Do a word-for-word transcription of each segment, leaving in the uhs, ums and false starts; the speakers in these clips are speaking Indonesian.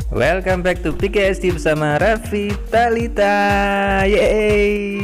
Welcome back to P K S D bersama Raffi Talita. Yeay.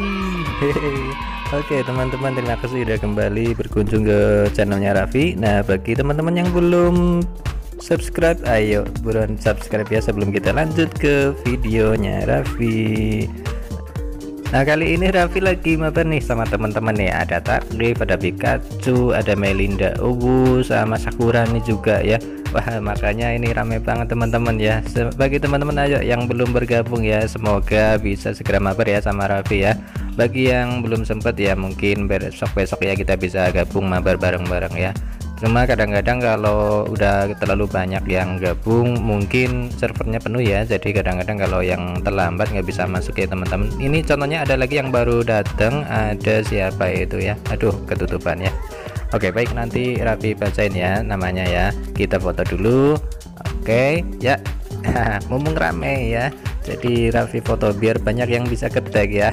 Oke teman-teman, terima kasih sudah kembali berkunjung ke channelnya Raffi. Nah, bagi teman-teman yang belum subscribe, ayo buruan subscribe ya sebelum kita lanjut ke videonya Raffi. Nah, kali ini Raffi lagi mabar nih sama teman-teman nih. Ada Takrif, ada Pikachu, ada Melinda Ubu, sama Sakura nih juga ya. Wah, makanya ini rame banget teman-teman ya. Bagi teman-teman ayo yang belum bergabung ya, semoga bisa segera mabar ya sama Raffi ya. Bagi yang belum sempat ya, mungkin besok-besok ya kita bisa gabung mabar bareng-bareng ya. Cuma kadang-kadang kalau udah terlalu banyak yang gabung mungkin servernya penuh ya, jadi kadang-kadang kalau yang terlambat nggak bisa masuk ya teman-teman. Ini contohnya ada lagi yang baru datang, ada siapa itu ya, aduh ketutupan ya. Oke baik, nanti Raffi bacain ya namanya ya. Kita foto dulu. Oke ya. Mumpung rame ya, jadi Raffi foto biar banyak yang bisa ketek ya.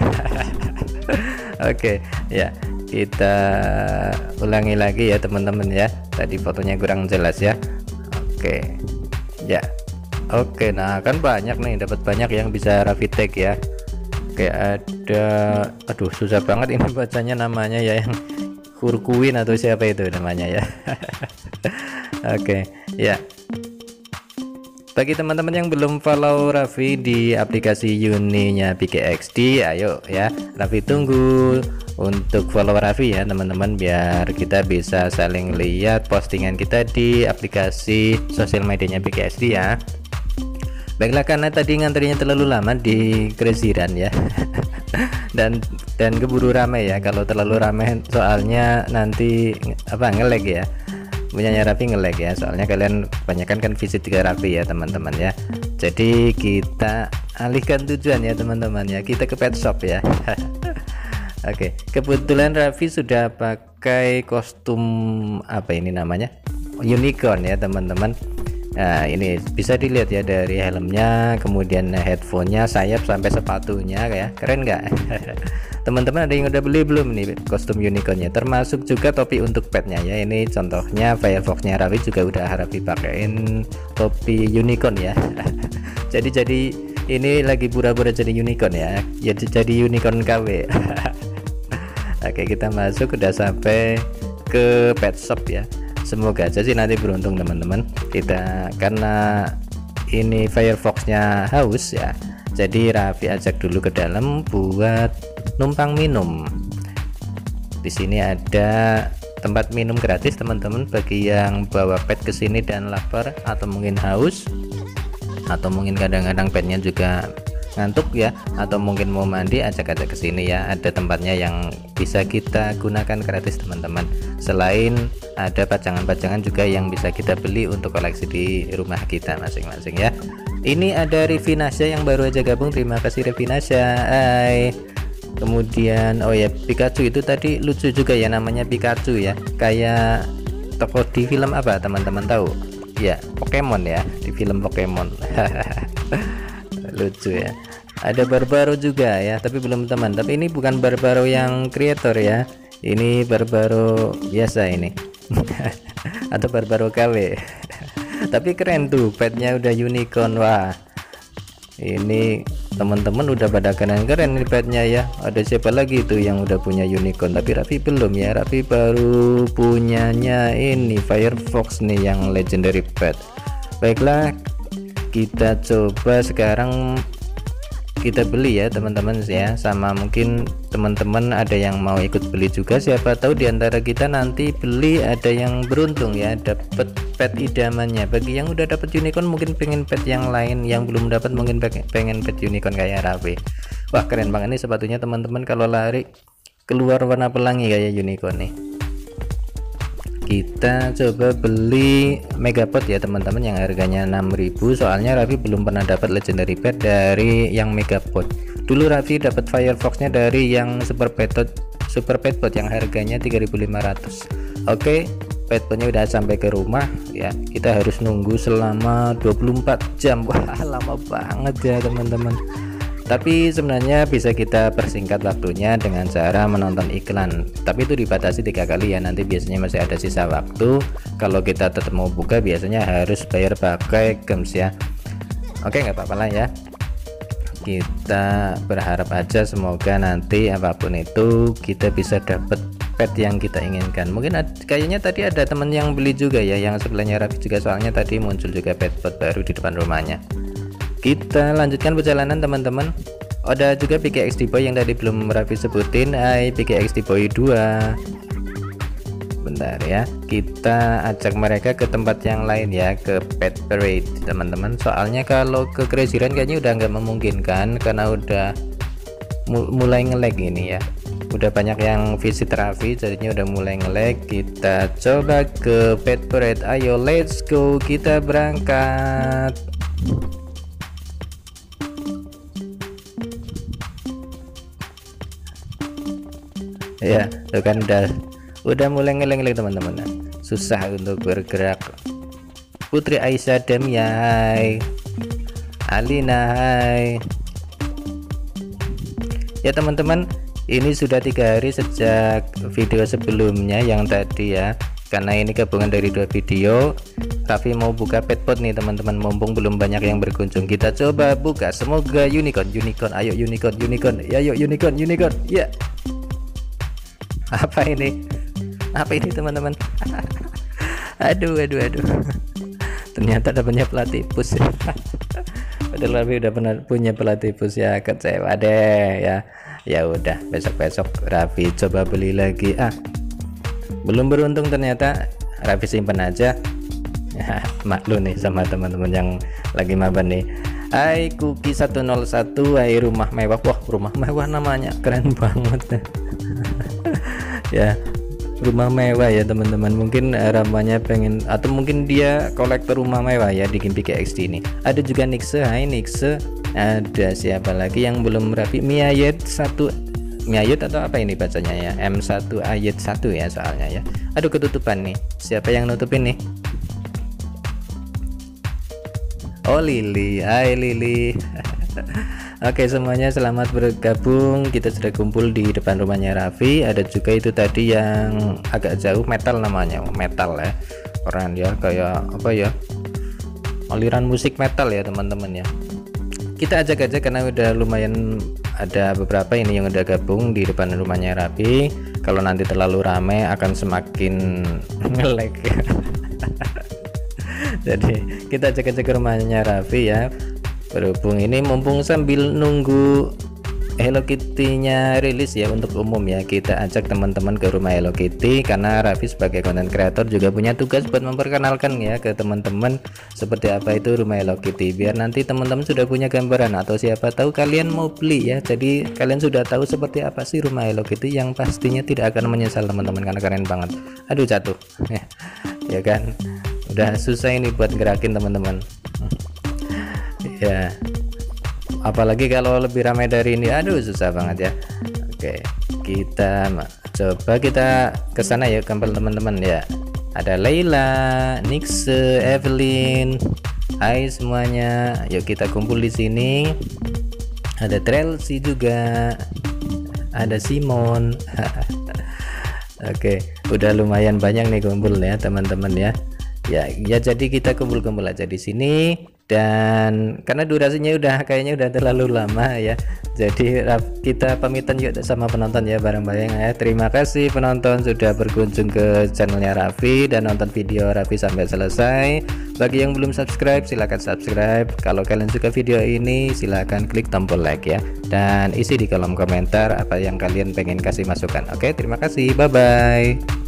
Oke ya, kita ulangi lagi ya teman-teman ya, tadi fotonya kurang jelas ya. Oke ya. Oke, nah kan banyak nih, dapat banyak yang bisa Raffi tag ya. Oke, ada, aduh susah banget ini bacanya namanya ya, yang Kurkuin atau siapa itu namanya ya. Oke ya, bagi teman-teman yang belum follow Raffi di aplikasi Uni-nya P K X D, ayo ya Raffi tunggu untuk follow Raffi ya teman-teman, biar kita bisa saling lihat postingan kita di aplikasi sosial medianya P K X D ya. Baiklah, karena tadi ngantrinya terlalu lama di Kresiran ya. dan dan keburu rame ya, kalau terlalu rame soalnya nanti apa ngelag ya, punyanya Raffi ngelag ya, soalnya kalian kebanyakan kan visit ke Raffi ya teman-teman ya. Jadi kita alihkan tujuan ya teman-teman ya, kita ke pet shop ya. Oke, kebetulan Raffi sudah pakai kostum apa ini namanya, unicorn ya teman-teman. Nah, ini bisa dilihat ya dari helmnya, kemudian headphonenya, sayap sampai sepatunya ya, keren nggak? Teman-teman ada yang udah beli belum nih kostum unicornnya, termasuk juga topi untuk petnya ya. Ini contohnya Firefoxnya Raffi juga udah Raffi pakein topi unicorn ya. jadi jadi ini lagi pura-pura jadi unicorn ya, jadi jadi unicorn K W. Oke, kita masuk, udah sampai ke pet shop ya. Semoga aja sih nanti beruntung teman-teman. Kita karena ini Firefoxnya haus ya, jadi Raffi ajak dulu ke dalam buat numpang minum. Di sini ada tempat minum gratis teman-teman bagi yang bawa pet ke sini dan lapar atau mungkin haus, atau mungkin kadang-kadang petnya juga ngantuk ya, atau mungkin mau mandi, ajak-ajak ke sini ya. Ada tempatnya yang bisa kita gunakan gratis teman-teman. Selain ada pajangan-pajangan juga yang bisa kita beli untuk koleksi di rumah kita masing-masing ya. Ini ada Rivinasya yang baru aja gabung, terima kasih Rivinasya. Hai. Kemudian oh ya, Pikachu itu tadi lucu juga ya, namanya Pikachu ya, kayak tokoh di film apa teman-teman tahu ya? Pokemon ya, di film Pokemon. Lucu ya. Ada Barbaro juga ya, tapi belum teman, tapi ini bukan Barbaro yang kreator ya, ini Barbaro biasa ini. Atau Barbaro K W. Tapi keren tuh, petnya udah unicorn. Wah, ini teman-teman udah pada keren-keren nih petnya ya. Ada siapa lagi tuh yang udah punya unicorn, tapi Raffi belum ya. Raffi baru punyanya ini Firefox nih yang legendary pet. Baiklah, kita coba sekarang kita beli ya teman-teman ya, sama mungkin teman-teman ada yang mau ikut beli juga, siapa tahu diantara kita nanti beli ada yang beruntung ya, dapat pet idamannya. Bagi yang udah dapat unicorn mungkin pengen pet yang lain, yang belum dapat mungkin pengen pet unicorn kayak Raffi. Wah, keren banget nih sepatunya teman-teman, kalau lari keluar warna pelangi kayak unicorn nih. Kita coba beli Megapod ya teman-teman, yang harganya enam ribu, soalnya Raffi belum pernah dapat legendary pet dari yang Megapod. Dulu Raffi dapat Firefoxnya dari yang Super Petpod, Super Petpod yang harganya tiga ribu lima ratus. Oke, petpodnya udah sampai ke rumah ya, kita harus nunggu selama dua puluh empat jam. Wah, lama banget ya teman-teman. Tapi sebenarnya bisa kita persingkat waktunya dengan cara menonton iklan, tapi itu dibatasi tiga kali ya, nanti biasanya masih ada sisa waktu. Kalau kita tetap mau buka biasanya harus bayar pakai games ya. Oke, nggak apa-apa lah ya, kita berharap aja semoga nanti apapun itu kita bisa dapat pet yang kita inginkan. Mungkin ada, kayaknya tadi ada teman yang beli juga ya, yang sebelahnya Raffi juga, soalnya tadi muncul juga pet pot baru di depan rumahnya. Kita lanjutkan perjalanan teman-teman. Ada juga P K X D Boy yang tadi belum Raffi sebutin. Hai P K X D Boy dua. Bentar ya, kita ajak mereka ke tempat yang lain ya, ke Pet Parade teman-teman. Soalnya kalau ke Crazy Run kayaknya udah nggak memungkinkan karena udah mulai nge-lag ini ya, udah banyak yang visit Raffi jadinya udah mulai nge-lag. Kita coba ke Pet Parade, ayo let's go, kita berangkat. Ya tuh kan udah udah mulai ngeleng-ngeleng teman-teman, susah untuk bergerak. Putri Aisyah Damia, hai Alina, hai ya teman-teman. Ini sudah tiga hari sejak video sebelumnya yang tadi ya, karena ini gabungan dari dua video. Raffi mau buka pet pot nih teman-teman, mumpung belum banyak yang berkunjung. Kita coba buka, semoga unicorn, unicorn, ayo unicorn, unicorn, ya yuk unicorn, unicorn, ya. Apa ini? Apa ini teman-teman? Aduh, aduh, aduh. Ternyata ada punya platypus ya. Padahal Raffi udah pernah punya platypus ya, kecewa deh ya. Ya udah, besok-besok Raffi coba beli lagi. Ah, belum beruntung ternyata, Raffi simpen aja. Ya, maklum nih sama teman-teman yang lagi maban nih. Hai Kuki satu nol satu, hai rumah mewah. Wah, rumah mewah namanya, keren banget. Ya, rumah mewah ya teman-teman. Mungkin ramanya pengen, atau mungkin dia kolektor rumah mewah ya di game P K X D ini. Ada juga Nixe, hai Nixe. Ada siapa lagi yang belum Raffi? Miayet satu, Miayet atau apa ini bacanya ya, M satu ayat satu ya soalnya ya. Aduh, ketutupan nih, siapa yang nutupin nih? Oh Lili, hai Lili. Oke semuanya, selamat bergabung. Kita sudah kumpul di depan rumahnya Raffi. Ada juga itu tadi yang agak jauh, metal namanya, metal ya, keren ya, kayak apa ya, aliran musik metal ya teman-teman ya. Kita ajak aja karena udah lumayan ada beberapa ini yang udah gabung di depan rumahnya Raffi. Kalau nanti terlalu ramai akan semakin nge-lag. Jadi kita ajak aja ke rumahnya Raffi ya. Berhubung ini mumpung sambil nunggu Hello Kitty-nya rilis ya untuk umum ya, kita ajak teman-teman ke rumah Hello Kitty karena Raffi sebagai konten kreator juga punya tugas buat memperkenalkan ya ke teman-teman seperti apa itu rumah Hello Kitty, biar nanti teman-teman sudah punya gambaran atau siapa tahu kalian mau beli ya, jadi kalian sudah tahu seperti apa sih rumah Hello Kitty yang pastinya tidak akan menyesal teman-teman karena keren banget. Aduh jatuh ya kan, udah susah ini buat gerakin teman-teman ya, apalagi kalau lebih ramai dari ini, aduh susah banget ya. Oke, kita coba kita ke sana ya kampel teman-teman ya. Ada Leila, Nixe, Evelyn, hai semuanya, yuk kita kumpul di sini. Ada Trelsi juga, ada Simon. Oke, udah lumayan banyak nih kumpul ya teman-teman ya. Ya, ya jadi kita kumpul-kumpul aja di sini, dan karena durasinya udah kayaknya udah terlalu lama ya, jadi kita pamitan yuk sama penonton ya bareng-bareng ya. Terima kasih penonton sudah berkunjung ke channelnya Raffi dan nonton video Raffi sampai selesai. Bagi yang belum subscribe silahkan subscribe. Kalau kalian suka video ini silahkan klik tombol like ya, dan isi di kolom komentar apa yang kalian pengen kasih masukan. Oke, terima kasih, bye bye.